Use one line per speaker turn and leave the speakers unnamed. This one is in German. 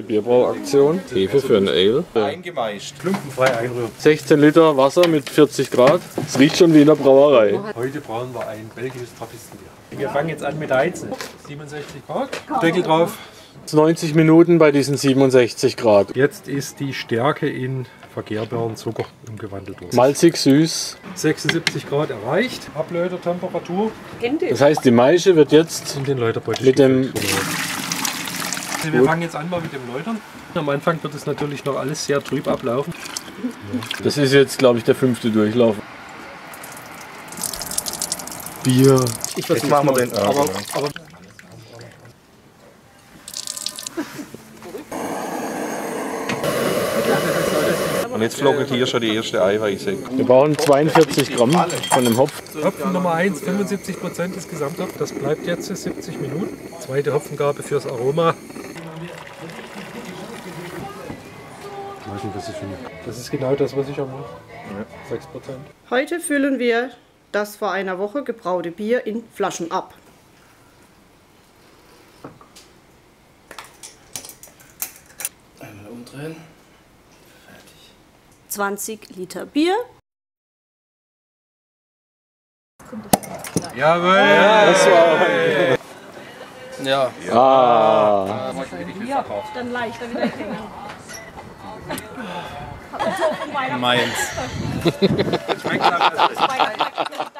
die Bierbrauaktion. Hefe für ein Ale.
Eingemeischt. Klumpenfrei einrühren.
16 Liter Wasser mit 40 Grad. Es riecht schon wie in der Brauerei.
Heute brauchen wir ein belgisches Trappistenbier. Wir fangen jetzt an mit der Heizen. 67 Grad. Deckel drauf.
90 Minuten bei diesen 67 Grad.
Jetzt ist die Stärke in verkehrbaren Zucker umgewandelt worden.
Malzig, süß.
76 Grad erreicht. Ablötertemperatur.
Das heißt, die Maische wird jetzt
In den Läuterbeutel.
mit dem...
Also wir fangen jetzt an mal mit dem Läutern. Am Anfang wird es natürlich noch alles sehr trüb ablaufen.
Das ist jetzt, glaube ich, der 5. Durchlauf. Bier.
Ich weiß machen wir den. Aber
Und jetzt flockelt hier schon die erste Eiweiße.
Wir brauchen 42 Gramm von dem Hopf.
Hopfen Nummer 1, 75% des Gesamthopfens. Das bleibt jetzt 70 Minuten. Zweite Hopfengabe fürs Aroma. Das ist genau das, was ich habe. Ja. 6%.
Heute füllen wir das vor einer Woche gebraute Bier in Flaschen ab.
Einmal umdrehen.
20 Liter Bier.
Jawohl!
Das war...
Ja.
Ah.
Dann leichter wieder hängen.
Meins.